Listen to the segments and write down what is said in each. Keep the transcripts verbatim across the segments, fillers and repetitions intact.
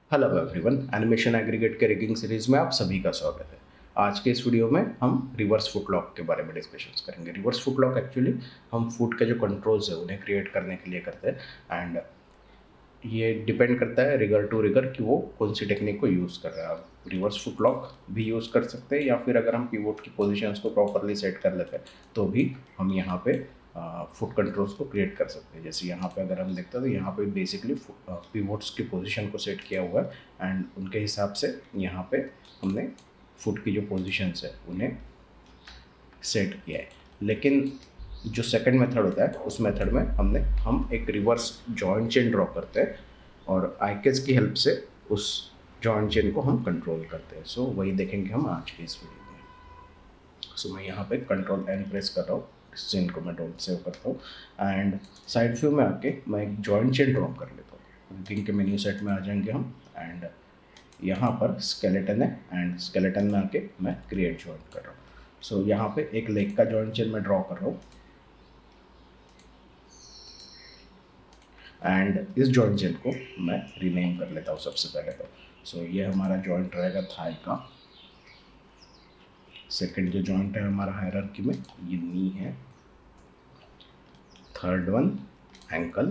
Hello everyone, animation aggregate के rigging series में आप सभी का स्वागत है। आज के इस वीडियो में हम रिवर्स फुट लॉक के बारे में डिस्कशन करेंगे। रिवर्स फुट लॉक एक्चुअली हम फुट के जो कंट्रोल्स है उन्हें क्रिएट करने के लिए करते हैं एंड ये डिपेंड करता है रिगर टू रिगर कि वो कौन सी टेक्निक को यूज़ कर रहा है। आप रिवर्स फुट लॉक भी यूज़ कर सकते हैं या फिर अगर हम पिवोट की पोजीशंस को प्रॉपरली सेट कर लेते हैं तो भी हम यहाँ पे फुट कंट्रोल्स को क्रिएट कर सकते हैं। जैसे यहाँ पे अगर हम देखते हैं तो यहाँ पे बेसिकली पिवोट्स की पोजीशन को सेट किया हुआ है एंड उनके हिसाब से यहाँ पे हमने फुट की जो पोजीशंस है उन्हें सेट किया है। लेकिन जो सेकंड मेथड होता है उस मेथड में हमने हम एक रिवर्स जॉइंट चेन ड्रॉ करते हैं और आईकेस की हेल्प से उस जॉइंट चेन को हम कंट्रोल करते हैं। सो so, वही देखेंगे हम आज के इस वीडियो में। सो so, मैं यहाँ पे कंट्रोल एन प्रेस कर रहा हूँ, इस चेन को मैं डोंट सेव करता हूँ एंड साइड व्यू में आके मैं एक जॉइंट चेन ड्रॉ कर लेता हूँ। रिगिंग के मेन्यू सेट में आ जाएंगे हम एंड यहाँ पर स्केलेटन है एंड स्केलेटन में आके मैं क्रिएट जॉइंट कर रहा हूँ। सो so, यहाँ पे एक लेग का जॉइंट चेन मैं ड्रॉ कर रहा हूँ एंड इस जॉइंट चेन को मैं रीनेम कर लेता हूँ सबसे पहले तो। सो so, ये हमारा जॉइंट रहेगा थाई का। सेकंड जो जॉइंट है हमारा हायरार्की में ये नी है। Third one ankle.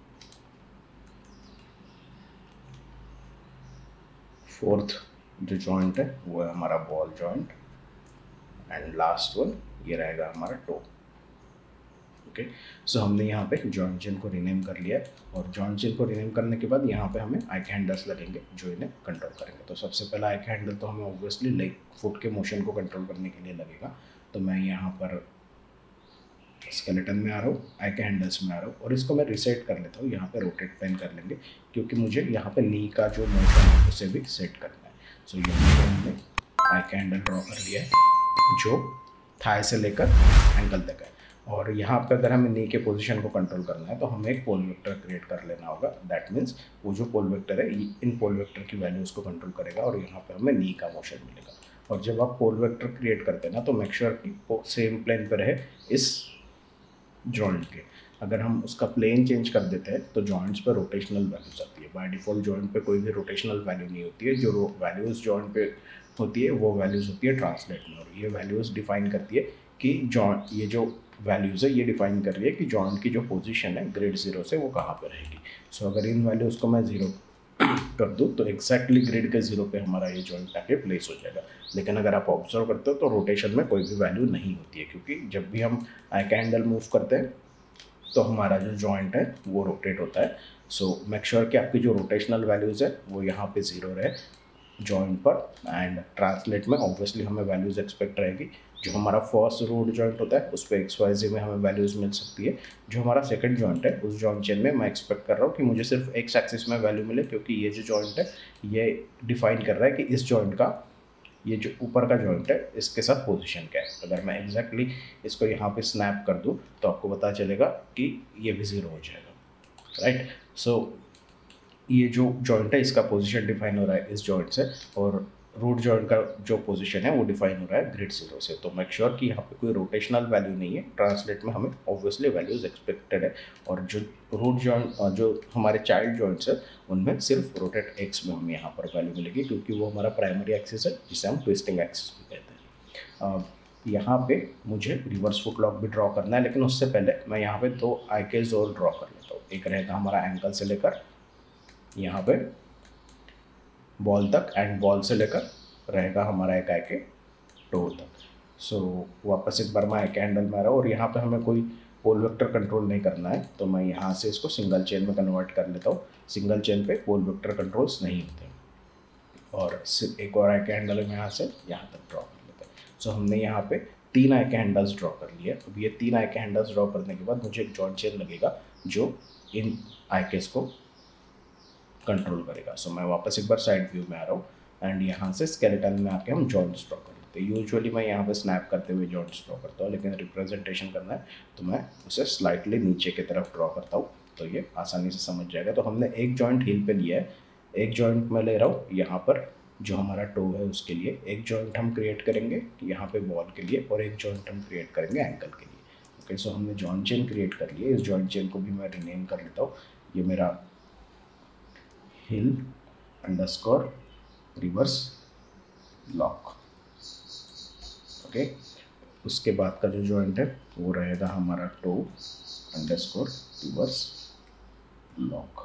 फोर्थ जो जॉइंट है वो है हमारा ball joint and last one ये रहेगा हमारा टो। ओके सो हमने यहाँ पे जॉइंट चेन को रीनेम कर लिया है और जॉइंट चेन को रीनेम करने के बाद यहाँ पे हमें आई हैंडल्स लगेंगे जो इन्हें कंट्रोल करेंगे। तो सबसे पहला आई हैंडल तो हमें ऑब्वियसली लेग फुट के मोशन को कंट्रोल करने के लिए लगेगा। तो मैं यहाँ पर स्केलेटन में आ रहा हूँ, आई के हैंडल्स में आ रहा हूँ और इसको मैं रिसेट कर लेता हूँ। यहाँ पे रोटेट पेन कर लेंगे क्योंकि मुझे यहाँ पे नी का जो मोशन है उसे भी सेट करना है। सो so, यहाँ पर हमने आई के हैंडल ड्रॉ कर लिया है जो थाई से लेकर एंकल तक है और यहाँ पे अगर हमें नी के पोजीशन को कंट्रोल करना है तो हमें एक पोल वेक्टर क्रिएट कर लेना होगा। दैट मीन्स वो जो पोल वेक्टर है इन पोल वेक्टर की वैल्यूज़ को कंट्रोल करेगा और यहाँ पे हमें नी का मोशन मिलेगा। और जब आप पोल वेक्टर क्रिएट करते हैं ना तो मेक श्योर कि वो सेम प्लेन पर रहे इस जॉइंट के। अगर हम उसका प्लेन चेंज कर देते हैं तो जॉइंट्स पर रोटेशनल वैल्यूज आती है। बाय डिफ़ॉल्ट जॉइंट पे कोई भी रोटेशनल वैल्यू नहीं होती है। जो वैल्यूज़ जॉइंट पे होती है वो वैल्यूज़ होती है ट्रांसलेट में और ये वैल्यूज़ डिफाइन करती है कि जॉइंट ये जो वैल्यूज़ है ये डिफाइन कर रही है कि जॉइंट की जो पोजीशन है ग्रिड ज़ीरो से वो कहाँ पे रहेगी। सो so, अगर इन वैल्यूज़ को मैं ज़ीरो कर दूँ तो एक्जैक्टली ग्रिड के ज़ीरो पे हमारा ये जॉइंट आके प्लेस हो जाएगा। लेकिन अगर आप ऑब्जर्व करते हो तो रोटेशन में कोई भी वैल्यू नहीं होती है क्योंकि जब भी हम आई कैंडल मूव करते हैं तो हमारा जो जॉइंट है वो रोटेट होता है। सो मेक श्योर कि आपकी जो रोटेशनल वैल्यूज़ है वो यहाँ पे ज़ीरो रहे जॉइंट पर एंड ट्रांसलेट में ऑब्वियसली हमें वैल्यूज़ एक्सपेक्ट रहेगी। जो हमारा फर्स्ट रूट जॉइंट होता है उस पर एक्स वाई जी में हमें वैल्यूज़ मिल सकती है। जो हमारा सेकंड जॉइंट है उस जॉइंट चेन में मैं एक्सपेक्ट कर रहा हूँ कि मुझे सिर्फ एक्स एक्सिस में वैल्यू मिले क्योंकि ये जो जॉइंट है ये डिफाइन कर रहा है कि इस जॉइंट का ये जो ऊपर का जॉइंट है इसके साथ पोजीशन क्या है। अगर मैं एग्जैक्टली इसको यहाँ पे स्नैप कर दूँ तो आपको पता चलेगा कि ये भी ज़ीरो हो जाएगा, राइट। सो ये जो जॉइंट है इसका पोजीशन डिफाइन हो रहा है इस जॉइंट से और रूट जॉइंट का जो पोजीशन है वो डिफाइन हो रहा है ग्रिड ज़ीरो से। तो मेक श्योर कि यहाँ पे कोई रोटेशनल वैल्यू नहीं है। ट्रांसलेट में हमें ऑब्वियसली वैल्यूज़ एक्सपेक्टेड है और जो रूट जॉइंट जो हमारे चाइल्ड जॉइंट्स है उनमें सिर्फ रोटेट एक्स में हमें यहाँ पर वैल्यू मिलेगी क्योंकि वो हमारा प्राइमरी एक्सिस है जिसे हम ट्विस्टिंग एक्सिस भी कहते हैं। यहाँ पे मुझे रिवर्स फुट लॉक भी ड्रॉ करना है लेकिन उससे पहले मैं यहाँ पे दो आईकेज और ड्रॉ कर लेता हूँ। एक रहेगा हमारा एंकल से लेकर यहाँ पे बॉल तक एंड बॉल से लेकर रहेगा हमारा एक आईके टो तक। सो so, वापस एक बार मैं आईके हैंडल में आ रहा हूँ और यहाँ पे हमें कोई पोल वेक्टर कंट्रोल नहीं करना है तो मैं यहाँ से इसको सिंगल चेन में कन्वर्ट कर लेता हूँ। सिंगल चेन पे पोल वेक्टर कंट्रोल्स नहीं होते और एक और आईके हैंडल में यहाँ से यहाँ तक ड्रॉ कर लेते हैं। सो so, हमने यहाँ पे तीन आईके हैंडल्स ड्रॉ कर लिए। अब ये तीन आईके हैंडल्स ड्रॉ करने के बाद मुझे एक जॉइंट चेन लगेगा जो इन आईकेस को कंट्रोल करेगा। सो so, मैं वापस एक बार साइड व्यू में आ रहा हूँ एंड यहाँ से स्केलेटन में आके हम जॉइंट्स ड्रॉ कर लेते हैं। यूजुअली मैं यहाँ पे स्नैप करते हुए जॉइंट्स ड्रॉ करता हूँ लेकिन रिप्रेजेंटेशन करना है तो मैं उसे स्लाइटली नीचे की तरफ ड्रॉ करता हूँ तो ये आसानी से समझ जाएगा। तो हमने एक जॉइंट हील पे लिया है, एक जॉइंट मैं ले रहा हूँ यहाँ पर जो हमारा टो है उसके लिए, एक जॉइंट हम क्रिएट करेंगे यहाँ पे बॉल के लिए और एक जॉइंट हम क्रिएट करेंगे एंकल के लिए। ओके सो हमने जॉइंट चेन क्रिएट कर लिए। इस जॉइंट चेन को भी मैं रीनेम कर लेता हूँ। ये मेरा heel underscore reverse lock. Okay, उसके बाद का जो जॉइंट है वो रहेगा हमारा toe underscore reverse lock.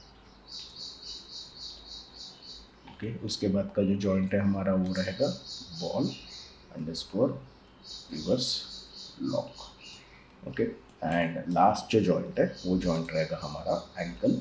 Okay, उसके बाद का जो जॉइंट है हमारा वो रहेगा ball underscore reverse lock. Okay, and last जो जॉइंट है वो जॉइंट रहेगा हमारा ankle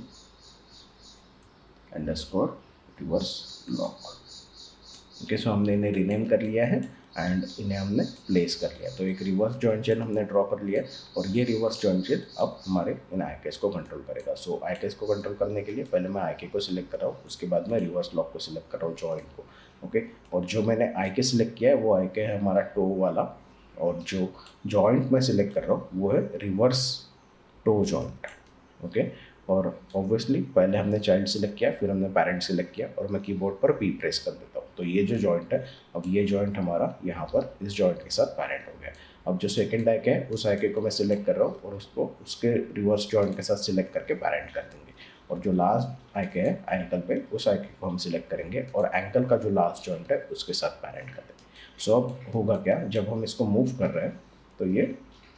underscore reverse lock. Okay, so हमने इन्हें रीनेम कर लिया है एंड इन्हें हमने प्लेस कर लिया। तो एक रिवर्स जॉइंट चेन हमने ड्रॉ कर लिया और ये रिवर्स जॉइंट चेन अब हमारे इन आई केस को कंट्रोल करेगा। सो आई केस को कंट्रोल करने के लिए पहले मैं आई के को सिलेक्ट कर रहा हूँ, उसके बाद मैं रिवर्स लॉक को सिलेक्ट कर रहा हूँ जॉइंट को। ओके, और जो मैंने आई के सिलेक्ट किया है वो आई के है हमारा टो वाला, और जो जॉइंट मैं सिलेक्ट कर रहा हूँ वो है रिवर्स टो जॉइंट। ओके, और ऑब्वियसली पहले हमने चाइल्ड सिलेक्ट किया, फिर हमने पेरेंट सिलेक्ट किया, और मैं कीबोर्ड पर पी प्रेस कर देता हूँ। तो ये जो जॉइंट है, अब ये जॉइंट हमारा यहाँ पर इस जॉइंट के साथ पेरेंट हो गया। अब जो सेकंड आइके है उस आइके को मैं सिलेक्ट कर रहा हूँ और उसको उसके रिवर्स जॉइंट के साथ सिलेक्ट करके पेरेंट कर देंगे। और जो लास्ट आइके है एंकल पे, उस आइके को हम सिलेक्ट करेंगे और एंकल का जो लास्ट जॉइंट है उसके साथ पेरेंट कर देंगे। सो अब होगा क्या, जब हम इसको मूव कर रहे हैं तो ये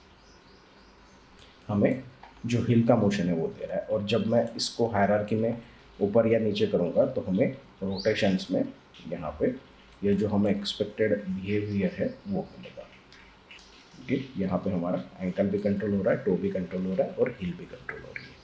हमें जो हिल का मोशन है वो दे रहा है, और जब मैं इसको हायरार्की में ऊपर या नीचे करूँगा तो हमें रोटेशंस में यहाँ पे ये जो हमें एक्सपेक्टेड बिहेवियर है वो मिलेगा। ओके, यहाँ पे हमारा एंकल भी कंट्रोल हो रहा है, टो भी कंट्रोल हो रहा है और हिल भी कंट्रोल हो रही है।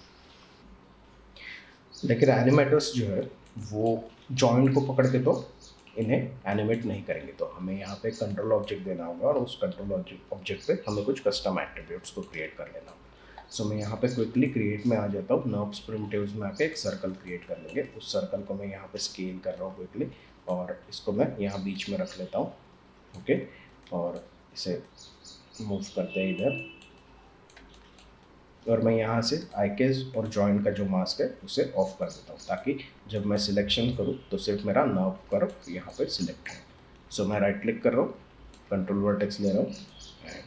लेकिन एनिमेटर्स जो है वो जॉइंट को पकड़ के तो इन्हें एनिमेट नहीं करेंगे, तो हमें यहाँ पे कंट्रोल ऑब्जेक्ट देना होगा और उस कंट्रोल ऑब्जेक्ट पे हमें कुछ कस्टम एट्रीब्यूट्स को क्रिएट कर लेना होगा। सो मैं यहाँ पे क्विकली क्रिएट में आ जाता हूँ। नर्व्स प्रिमिटिव्स में आके एक सर्कल क्रिएट कर लेंगे। उस सर्कल को मैं यहाँ पे स्केल कर रहा हूँ क्विकली, और इसको मैं यहाँ बीच में रख लेता हूँ। ओके, और इसे मूव करते हैं इधर, और मैं यहाँ से आईकेज और जॉइंट का जो मास्क है उसे ऑफ कर देता हूँ, ताकि जब मैं सिलेक्शन करूँ तो सिर्फ मेरा नर्व कर्व यहाँ पे सिलेक्ट है। सो मैं राइट क्लिक कर रहा हूँ, कंट्रोल वर्टेक्स ले रहा हूँ एंड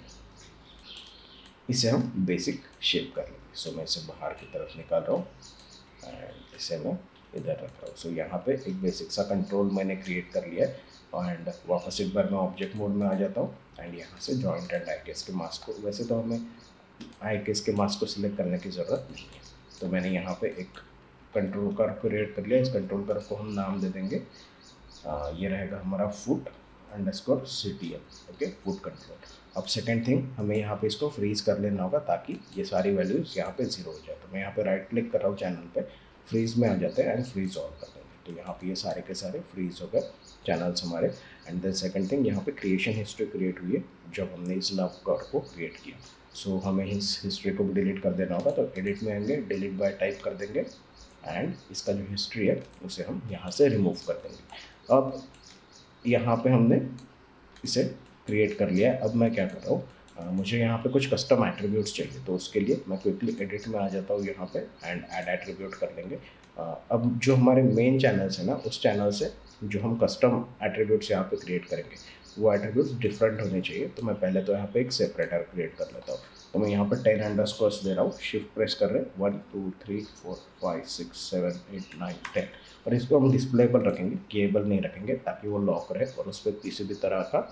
इसे हम बेसिक शेप कर लेंगे। सो मैं इसे बाहर की तरफ निकाल रहा हूँ एंड इसे मैं इधर रख रहा हूँ। सो यहाँ पे एक बेसिक सा कंट्रोल मैंने क्रिएट कर लिया है एंड वापस एक बार मैं ऑब्जेक्ट मोड में आ जाता हूँ एंड यहाँ से जॉइंट एंड आईकेज के मास्क को, वैसे तो हमें आई केस के मास्क को सिलेक्ट करने की ज़रूरत नहीं है, तो मैंने यहाँ पे एक कंट्रोल कर्व क्रिएट कर लिया। इस कंट्रोल कर्व को हम नाम दे देंगे, आ, ये रहेगा हमारा foot underscore C T L. Okay, foot control. अब सेकंड थिंग, हमें यहाँ पे इसको फ्रीज कर लेना होगा ताकि ये सारी वैल्यूज़ यहाँ पे जीरो हो जाए। तो मैं यहाँ पे राइट क्लिक कर रहा हूँ चैनल पे, फ्रीज में आ जाते हैं एंड फ्रीज ऑन कर देंगे। तो यहाँ पे ये सारे के सारे फ्रीज हो गए चैनल्स हमारे। एंड देन सेकंड थिंग, यहाँ पे क्रिएशन हिस्ट्री क्रिएट हुई है जब हमने इस लव कर्व को क्रिएट किया। सो so, हमें इस हिस्ट्री को भी डिलीट कर देना होगा, तो एडिट में आएंगे, डिलीट बाय टाइप कर देंगे एंड इसका जो हिस्ट्री है उसे हम यहाँ से रिमूव कर देंगे। अब यहाँ पे हमने इसे क्रिएट कर लिया है। अब मैं क्या कर रहा हूँ, मुझे यहाँ पे कुछ कस्टम एट्रीब्यूट्स चाहिए, तो उसके लिए मैं क्विकली एडिट में आ जाता हूँ यहाँ पे एंड ऐड एट्रीब्यूट कर लेंगे। अब जो हमारे मेन चैनल्स हैं ना, उस चैनल से जो हम कस्टम एट्रीब्यूट्स यहाँ पे क्रिएट करेंगे वो एट्रीब्यूट्स डिफरेंट होने चाहिए। तो मैं पहले तो यहाँ पे एक सेपरेटर क्रिएट कर लेता हूँ। तो मैं यहाँ पर टेन अंडरस्कोर्स दे रहा हूँ, शिफ्ट प्रेस कर रहे हैं, one two three four five six seven eight nine ten, और इसको हम डिस्प्ले पर रखेंगे, केबल नहीं रखेंगे ताकि वो लॉक रहे और उस पर किसी भी तरह का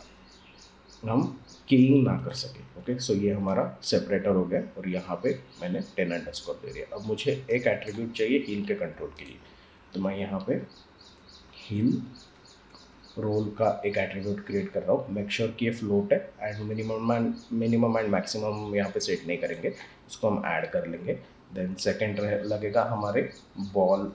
हम कीइंग ना कर सके। ओके, सो ये हमारा सेपरेटर हो गया और यहाँ पे मैंने टेन अंडरस्कोर दे दिया। अब मुझे एक एट्रीब्यूट चाहिए हील के कंट्रोल के लिए, तो मैं यहाँ पे हील रोल का एक एट्रीब्यूट क्रिएट कर रहा हूँ। मेक श्योर कि ये फ्लोट है and minimum and minimum and maximum यहाँ पे सेट नहीं करेंगे, उसको हम ऐड कर लेंगे। देन सेकंड लगेगा हमारे बॉल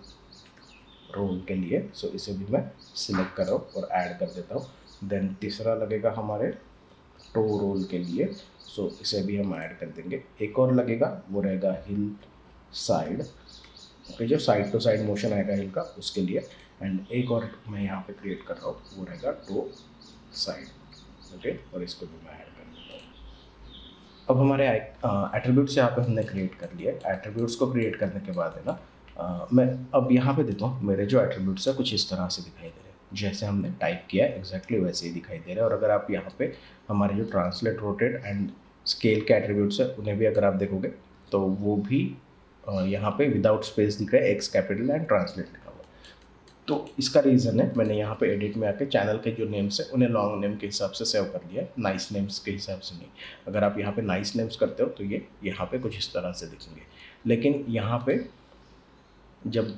रोल के लिए, सो इसे भी मैं सिलेक्ट कर रहा हूँ और ऐड कर देता हूँ। देन तीसरा लगेगा हमारे टो रोल के लिए, सो इसे भी हम ऐड कर देंगे। एक और लगेगा, वो रहेगा हिल साइड, ओके, जो साइड टू साइड मोशन आएगा हिल का, उसके लिए। एंड एक और मैं यहाँ पे क्रिएट कर रहा हूँ, वो रहेगा टो साइड, ओके, और इसको भी मैं ऐड कर देता हूँ। अब हमारे एट्रीब्यूट्स यहाँ पे हमने क्रिएट कर लिए। एट्रीब्यूट्स को क्रिएट करने के बाद है ना, आ, मैं अब यहाँ पे देता हूँ, मेरे जो एट्रीब्यूट्स है कुछ इस तरह से दिखाई दे रहे हैं, जैसे हमने टाइप किया है एग्जैक्टली वैसे ही दिखाई दे रहे हैं। और अगर आप यहाँ पे हमारे जो ट्रांसलेट, रोटेट एंड स्केल के एट्रीब्यूट्स है उन्हें भी अगर आप देखोगे तो वो भी यहाँ पे विदाउट स्पेस दिख रहा है, एक्स कैपिटल एंड ट्रांसलेट लिखा हुआ। तो इसका रीज़न है मैंने यहाँ पे एडिट में आके चैनल के जो नेम्स है उन्हें लॉन्ग नेम के हिसाब से सेव कर लिया है, नाइस नेम्स के हिसाब से नहीं। अगर आप यहाँ पे नाइस नेम्स करते हो तो ये यहाँ पे कुछ इस तरह से दिखेंगे। लेकिन यहाँ पे जब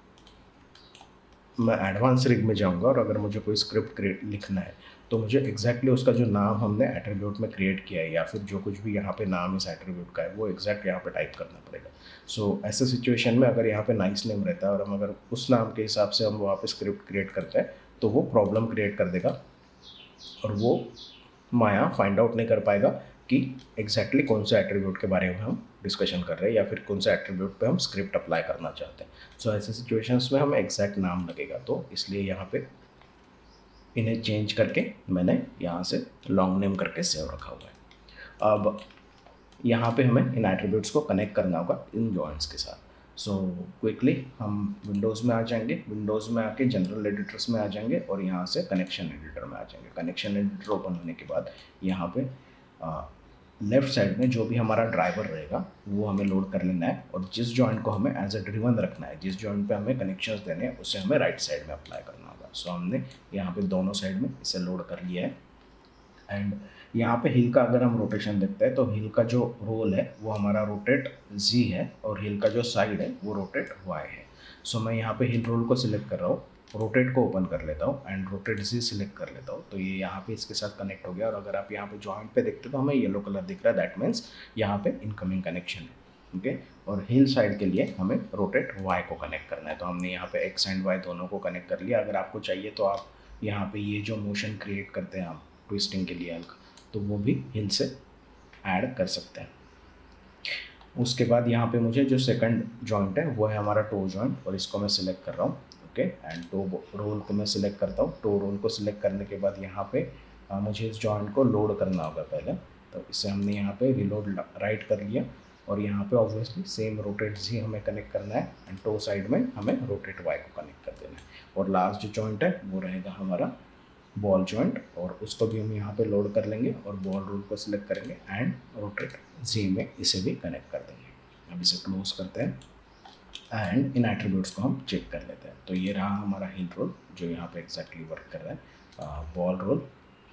मैं एडवांस रिग में जाऊँगा और अगर मुझे कोई स्क्रिप्ट क्रिएट लिखना है तो मुझे एग्जैक्टली उसका जो नाम हमने एट्रीब्यूट में क्रिएट किया है या फिर जो कुछ भी यहाँ पे नाम इस एट्रीब्यूट का है वो एग्जैक्ट यहाँ पे टाइप करना पड़ेगा। सो so, ऐसे सिचुएशन में अगर यहाँ पे नाइस नेम रहता है और हम अगर उस नाम के हिसाब से हम वहाँ पे स्क्रिप्ट क्रिएट करते हैं तो वो प्रॉब्लम क्रिएट कर देगा और वो माया फाइंड आउट नहीं कर पाएगा कि एग्जैक्टली कौन से एट्रीब्यूट के बारे में हम डिस्कशन कर रहे हैं या फिर कौन से एट्रीब्यूट पे हम स्क्रिप्ट अप्लाई करना चाहते हैं। सो so, ऐसे सिचुएशंस में हमें एग्जैक्ट नाम लगेगा, तो इसलिए यहाँ पे इन्हें चेंज करके मैंने यहाँ से लॉन्ग नेम करके सेव रखा हुआ है। अब यहाँ पे हमें इन एट्रीब्यूट्स को कनेक्ट करना होगा इन जॉइंट्स के साथ। सो क्विकली हम विंडोज़ में आ जाएंगे, विंडोज़ में आके जनरल एडिटर्स में आ जाएंगे और यहाँ से कनेक्शन एडिटर में आ जाएंगे। कनेक्शन एडिटर ओपन होने के बाद यहाँ पे लेफ़्ट साइड में जो भी हमारा ड्राइवर रहेगा वो हमें लोड कर लेना है और जिस जॉइंट को हमें एज अ ड्रिवन रखना है, जिस जॉइंट पे हमें कनेक्शंस देने हैं उसे हमें राइट साइड में अप्लाई करना होगा। सो so, हमने यहाँ पे दोनों साइड में इसे लोड कर लिया है। एंड यहाँ पे हिल का अगर हम रोटेशन देखते हैं तो हिल का जो रोल है वो हमारा रोटेट जी है और हिल का जो साइड है वो रोटेट वाई है। सो so, मैं यहाँ पे हिल रोल को सिलेक्ट कर रहा हूँ, रोटेट को ओपन कर लेता हूँ एंड रोटेट जी सिलेक्ट कर लेता हूँ, तो ये यहाँ पे इसके साथ कनेक्ट हो गया। और अगर आप यहाँ पे जॉइंट पे देखते हो तो हमें येलो कलर दिख रहा है, दैट मीन्स यहाँ पे इनकमिंग कनेक्शन है। Okay okay? और हिल साइड के लिए हमें रोटेट वाई को कनेक्ट करना है, तो हमने यहाँ पे एक्स एंड वाई दोनों को कनेक्ट कर लिया। अगर आपको चाहिए तो आप यहाँ पे ये जो मोशन क्रिएट करते हैं आप ट्विस्टिंग के लिए हल्का, तो वो भी हिल से ऐड कर सकते हैं। उसके बाद यहाँ पे मुझे जो सेकंड जॉइंट है वो है हमारा टो जॉइंट और इसको मैं सिलेक्ट कर रहा हूँ। ओके एंड टो रोल को मैं सिलेक्ट करता हूँ। टो रोल को सिलेक्ट करने के बाद यहाँ पे आ, मुझे इस जॉइंट को लोड करना होगा पहले, तो इसे हमने यहाँ पे रिलोड राइट कर लिया और यहाँ पे ऑब्वियसली सेम रोटेट जी हमें कनेक्ट करना है एंड टो साइड में हमें रोटेट वाई को कनेक्ट कर देना है। और लास्ट जो जॉइंट है वो रहेगा हमारा बॉल जॉइंट और उसको भी हम यहाँ पे लोड कर लेंगे और बॉल रूल को सिलेक्ट करेंगे एंड रोटेट जी में इसे भी कनेक्ट कर देंगे। अब इसे क्लोज करते हैं एंड इन एट्रीब्यूट्स को हम चेक कर लेते हैं। तो ये रहा हमारा हिल रोल जो यहाँ पे एग्जैक्टली वर्क कर रहा है, बॉल रोल,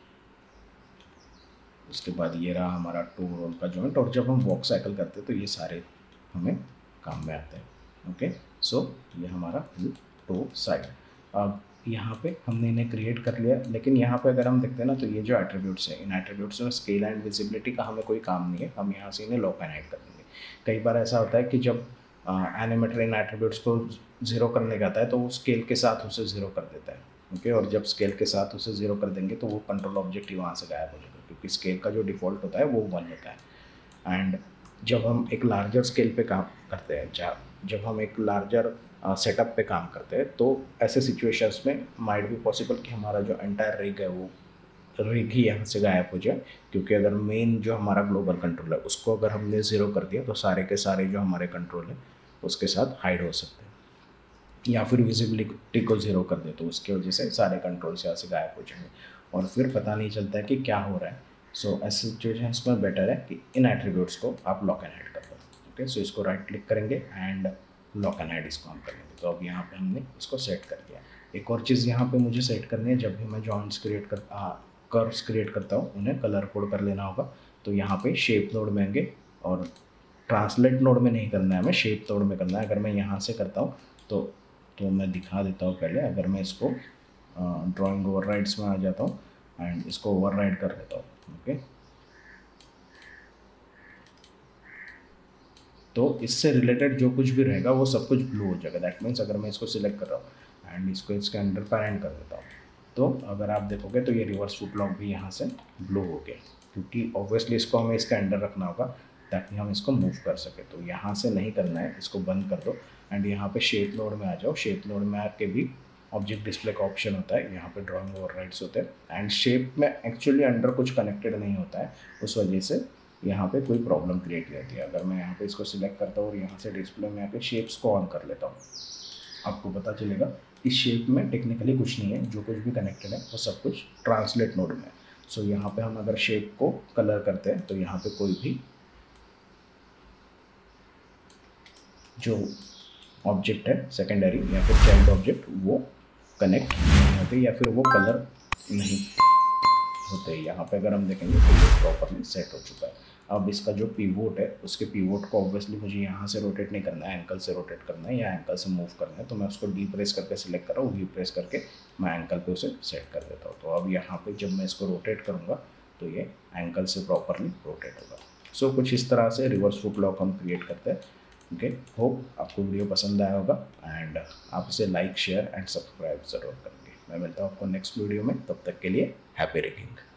उसके बाद ये रहा हमारा टू रोल का जॉइंट। और जब हम वॉक साइकिल करते हैं तो ये सारे हमें काम में आते हैं। ओके सो ये हमारा हिल टो साइड। अब यहाँ पे हमने इन्हें क्रिएट कर लिया, लेकिन यहाँ पे अगर हम देखते हैं ना तो ये जो एट्रीब्यूट्स है इन एट्रीब्यूट्स में स्केल एंड विजिबिलिटी का हमें कोई काम नहीं है, हम यहाँ से इन्हें लॉक एंड हाइड कर देंगे। कई बार ऐसा होता है कि जब एनिमेटर इन एट्रीब्यूट्स को जीरो करने जाता है तो वो स्केल के साथ उसे ज़ीरो कर देता है। ओके और जब स्केल के साथ उसे ज़ीरो कर देंगे तो वो कंट्रोल ऑब्जेक्ट ही वहाँ से गायब हो जाएगा, क्योंकि स्केल का जो डिफ़ॉल्ट होता है वो वन होता है। एंड जब हम एक लार्जर स्केल पे काम करते हैं, जब हम एक लार्जर सेटअप पे काम करते हैं तो ऐसे सिचुएशंस में माइट भी पॉसिबल कि हमारा जो एंटायर रिग है वो रिग ही यहाँ से गायब हो जाए, क्योंकि अगर मेन जो हमारा ग्लोबल कंट्रोल है उसको अगर हमने ज़ीरो कर दिया तो सारे के सारे जो हमारे कंट्रोल है उसके साथ हाइड हो सकते हैं, या फिर विजिबिलिटी को ज़ीरो कर दे तो उसकी वजह से सारे कंट्रोल से यहाँ से गायब हो जाएंगे और फिर पता नहीं चलता है कि क्या हो रहा है। सो so, ऐसे सिचुएशंस में बेटर है कि इन एट्रीब्यूट्स को आप लॉक एंड हाइड कर दो। ओके सो इसको राइट क्लिक करेंगे एंड लॉक एंड हाइड इसको हम करेंगे। तो अब यहाँ पे हमने इसको सेट कर दिया। एक और चीज़ यहाँ पे मुझे सेट करनी है, जब भी मैं जॉइंट्स क्रिएट कर कर्व्स क्रिएट करता हूँ उन्हें कलर कोड कर लेना होगा। तो यहाँ पे शेप नोड में आएंगे और ट्रांसलेट नोड में नहीं करना है, हमें शेप नोड में करना है। अगर मैं यहाँ से करता हूँ तो तो मैं दिखा देता हूँ पहले। अगर मैं इसको ड्राइंग ओवरराइड्स में आ जाता हूँ एंड इसको ओवरराइड कर लेता हूँ। ओके तो इससे रिलेटेड जो कुछ भी रहेगा वो सब कुछ ब्लू हो जाएगा। दैट मीन्स अगर मैं इसको सिलेक्ट कर रहा हूँ एंड इसको इसके अंडर पेरेंट कर देता हूँ तो अगर आप देखोगे तो ये रिवर्स फुट लॉक भी यहाँ से ब्लू हो गया, क्योंकि ऑब्वियसली इसको हमें इसके अंडर रखना होगा ताकि हम इसको मूव कर सके। तो यहाँ से नहीं करना है, इसको बंद कर दो एंड यहाँ पे शेप नोड में आ जाओ। शेप नोड में आके भी ऑब्जेक्ट डिस्प्ले का ऑप्शन होता है, यहाँ पे ड्राइंग ओवरराइड्स होते हैं एंड शेप में एक्चुअली अंडर कुछ कनेक्टेड नहीं होता है, उस वजह से यहाँ पे कोई प्रॉब्लम क्रिएट नहीं होती है। अगर मैं यहाँ पे इसको सिलेक्ट करता हूँ और यहाँ से डिस्प्ले में आके शेप्स को ऑन कर लेता हूँ, आपको पता चलेगा इस शेप में टेक्निकली कुछ नहीं है, जो कुछ भी कनेक्टेड है वो सब कुछ ट्रांसलेट नोड में है। सो यहाँ पे हम अगर शेप को कलर करते हैं तो यहाँ पे कोई भी जो ऑब्जेक्ट है सेकेंडरी या फिर चाइल्ड ऑब्जेक्ट वो कनेक्ट नहीं होते या फिर वो कलर नहीं होते। यहाँ पे अगर हम देखेंगे तो ये प्रॉपरली सेट हो चुका है। अब इसका जो पीवोट है उसके पीवोट को ऑब्वियसली मुझे यहाँ से रोटेट नहीं करना है, एंकल से रोटेट करना है या एंकल से मूव करना है, तो मैं उसको डी प्रेस करके सिलेक्ट कर रहा हूँ, वी प्रेस करके मैं एंकल पे उसे सेट कर देता हूँ। तो अब यहाँ पे जब मैं इसको रोटेट करूँगा तो ये एंकल से प्रॉपरली रोटेट होगा। सो so, कुछ इस तरह से रिवर्स फुट लॉक हम क्रिएट करते हैं। ओके, होप आपको वीडियो पसंद आया होगा एंड आप इसे लाइक शेयर एंड सब्सक्राइब ज़रूर करेंगे। मैं मिलता हूँ आपको नेक्स्ट वीडियो में, तब तक के लिए हैप्पी रीडिंग।